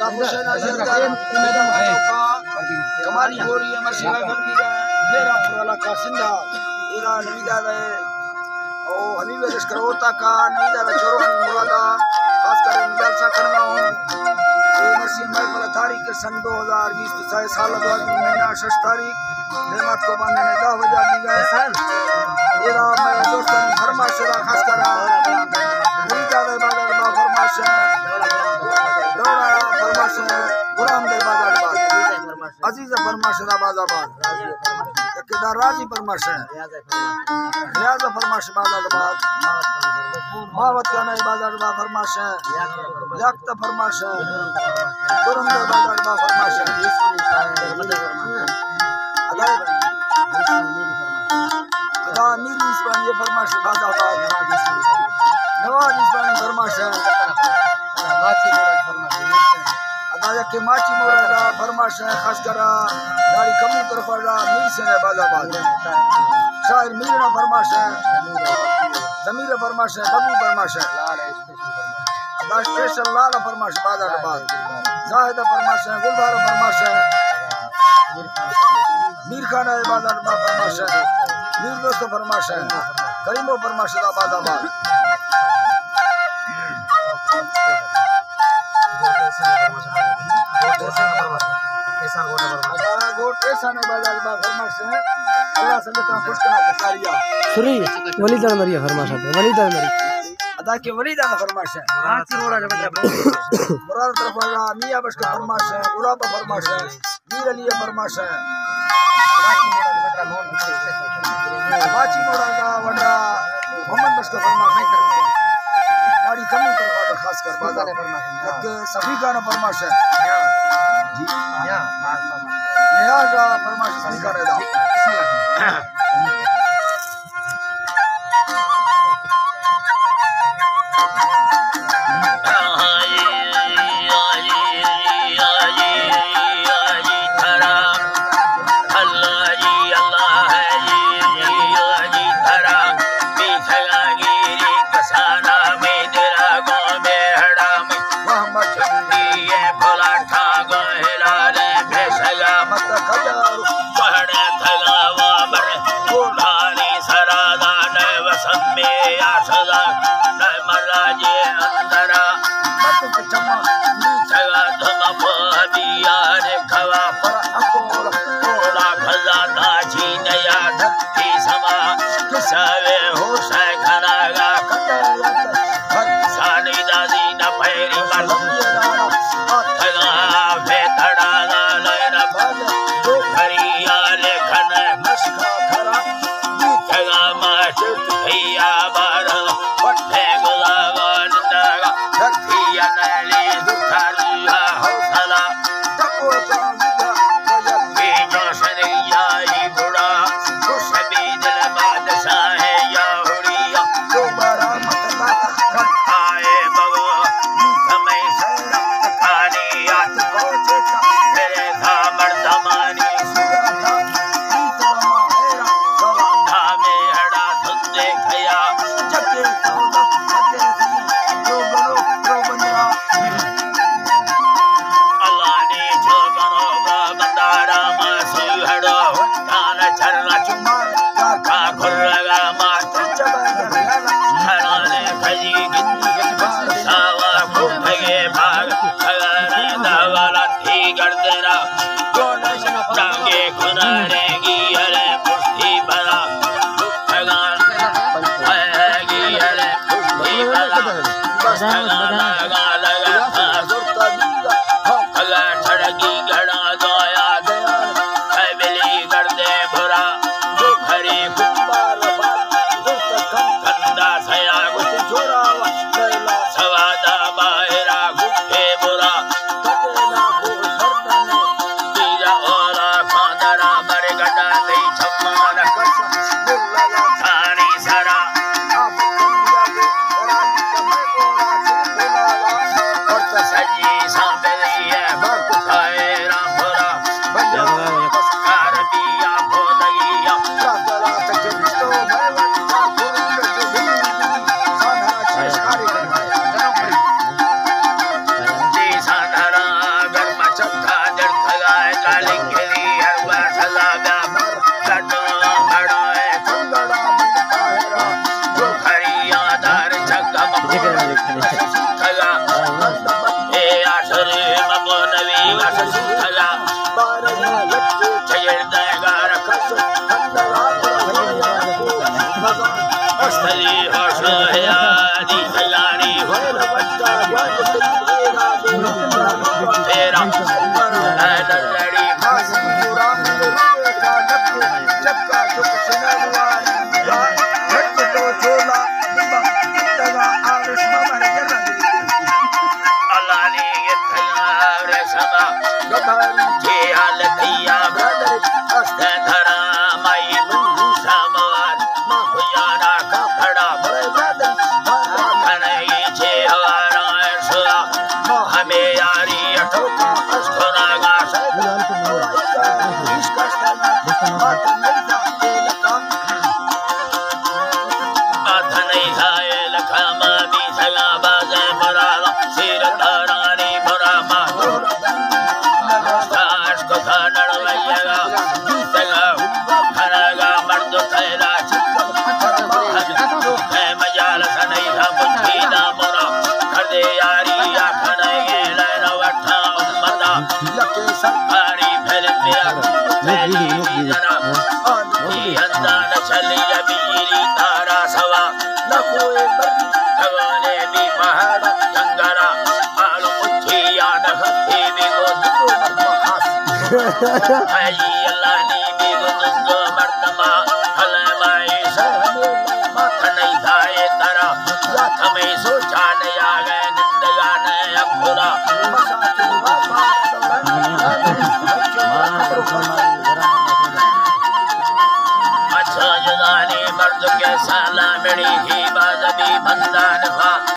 हुसैन सरदार कमाली हो रही है मर्सी भाई बन गया मेरा पुराना का सिंधा इरा नवीदा है ओ हबीब लश्कर होता का नवीदा का चोरवानी मुरादा खास कर मिजाल सा करना हूं ये मर्सी महफिल तारीख सन 2020 साल 2000 महीना 6 तारीख नेमत को बांधने 10 बजे दी गए इरा मैं दोस्तों फरमाइश खास कर नवीदा दे बाजार बा फरमाइश दौड़ा फरमाश गुलाम दे बाजारबाद अजीज फरमाश बाजारबाद ठेकेदार राजी फरमाश रियाज फरमाश बाजारबाद मावत का नई बाजारबाद फरमाश याक्त फरमाश गुरम दे बाजारबाद फरमाश अदा मीरी इस्पानी ये फरमाश बाजारबाद नवाज इस्पानी फरमाश अदा के माची मोरा फरमाश खास कर गाड़ी कमी तरफ मीर से बाजाबाद शायर मीरा फरमाश जमीर फरमाश बबू फरमाश अदा स्पेशल लाल फरमाश बाजाबाद जाहिद फरमाश गुलबार फरमाश मीर खान बाजाबाद फरमाश मीर दोस्त फरमाश करीमो फरमाश बाजाबाद सुरी वलीदान मरिया फरमाश वलीदान मरी अदा के वलीदान फरमाश है मुराद तरफ वाला मियां बश का फरमाश है गुलाब फरमाश है मीर अली फरमाश है बाची मोड़ा का वडा मोहम्मद बश का फरमाश है गाड़ी कमी तरफ खास कर बाजार फरमाश है के सभी का फरमाश है जी नियाज फरमाश सभी का रहता अच्छा जदानी मर्द के साला मेरी ही बाज़बी बंदान